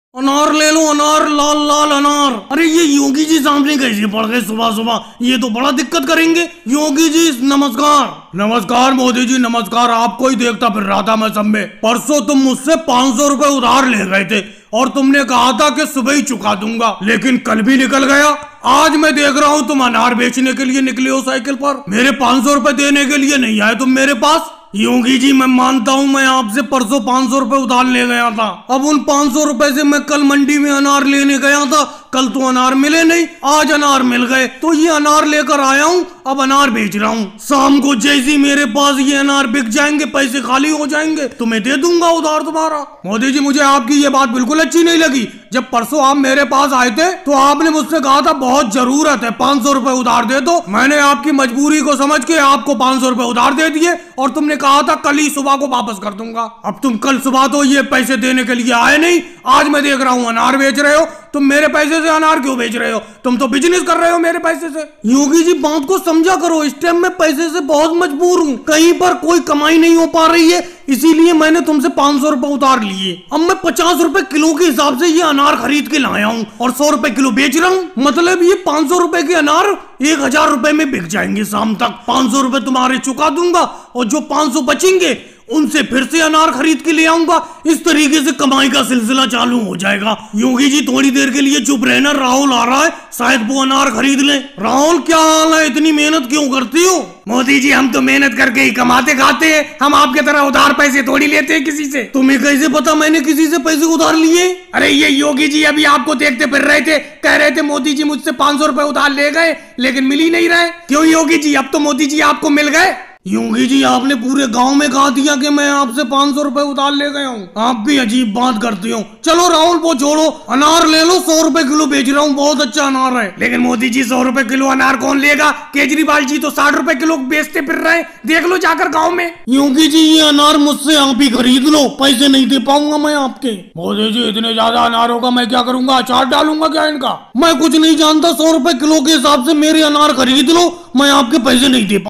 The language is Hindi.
अनार ले लो, अनार, लाल लाल अनार। अरे ये योगी जी सामने कैसे पड़ गए सुबह सुबह, ये तो बड़ा दिक्कत करेंगे। योगी जी नमस्कार। नमस्कार मोदी जी नमस्कार, आपको ही देखता फिर रहा था मैं सब में। परसों तुम मुझसे 500 रुपए उधार ले गए थे और तुमने कहा था कि सुबह ही चुका दूंगा, लेकिन कल भी निकल गया। आज मैं देख रहा हूँ तुम अनार बेचने के लिए निकले हो साइकिल पर, मेरे 500 रुपए देने के लिए नहीं आए तुम मेरे पास। योगी जी मैं मानता हूँ मैं आपसे परसों 500 रुपए उधार ले गया था। अब उन 500 रुपए से मैं कल मंडी में अनार लेने गया था, कल तो अनार मिले नहीं, आज अनार मिल गए तो ये अनार लेकर आया हूँ, अब अनार बेच रहा हूँ। शाम को जैसी मेरे पास ये अनार बिक जाएंगे, पैसे खाली हो जाएंगे, तुम्हें दे दूंगा उधार तुम्हारा। मोदी जी मुझे आपकी ये बात बिल्कुल अच्छी नहीं लगी। जब परसों आप मेरे पास आए थे तो आपने मुझसे कहा था बहुत जरूरत है 500 रुपए उधार दे दो। मैंने आपकी मजबूरी को समझ के आपको 500 रुपए उधार दे दिए और तुमने कहा था कल ही सुबह को वापस कर दूंगा। अब तुम कल सुबह तो ये पैसे देने के लिए आए नहीं, आज मैं देख रहा हूँ अनार बेच रहे हो। तुम मेरे पैसे से अनार क्यों बेच रहे हो? तुम तो बिजनेस कर रहे हो मेरे पैसे से। योगी जी बात को समझा करो, इस टाइम में पैसे से बहुत मजबूर हूँ, कहीं पर कोई कमाई नहीं हो पा रही है, इसीलिए मैंने तुमसे 500 रुपए उधार लिए। अब मैं 50 रुपए किलो के हिसाब से ये अनार खरीद के लाया हूँ और 100 रुपए किलो बेच रहा हूँ। मतलब ये 500 रुपए के अनार 1000 रुपए में बिक जाएंगे शाम तक। 500 रुपए तुम्हारे चुका दूंगा और जो 500 बचेंगे उनसे फिर से अनार खरीद के ले आऊंगा। इस तरीके से कमाई का सिलसिला चालू हो जाएगा। योगी जी थोड़ी देर के लिए चुप रहना, राहुल आ रहा है, शायद वो अनार खरीद ले। राहुल क्या हाल है, इतनी मेहनत क्यों करती हो? मोदी जी हम तो मेहनत करके ही कमाते खाते हैं, हम आपके तरह उधार पैसे थोड़ी लेते हैं किसी से। तुम्हें कैसे पता मैंने किसी से पैसे उधार लिए? अरे ये योगी जी अभी आपको देखते फिर रहे थे, कह रहे थे मोदी जी मुझसे 500 रुपए उधार ले गए लेकिन मिल ही नहीं रहे। क्यों योगी जी, अब तो मोदी जी आपको मिल गए? योगी जी आपने पूरे गांव में कहा दिया कि मैं आपसे 500 रुपए उधार ले गया हूँ, आप भी अजीब बात करती हो। चलो राहुल वो छोड़ो, अनार ले लो, 100 रुपए किलो बेच रहा हूँ, बहुत अच्छा अनार है। लेकिन मोदी जी 100 रुपए किलो अनार कौन लेगा? केजरीवाल जी तो 60 रुपए किलो बेचते फिर रहे, देख लो जाकर गाँव में। योगी जी ये अनार मुझसे आप ही खरीद लो, पैसे नहीं दे पाऊंगा मैं आपके। मोदी जी इतने ज्यादा अनारों का मैं क्या करूंगा, अचार डालूंगा क्या इनका? मैं कुछ नहीं जानता, 100 रुपए किलो के हिसाब से मेरे अनार खरीद लो, मैं आपके पैसे नहीं दे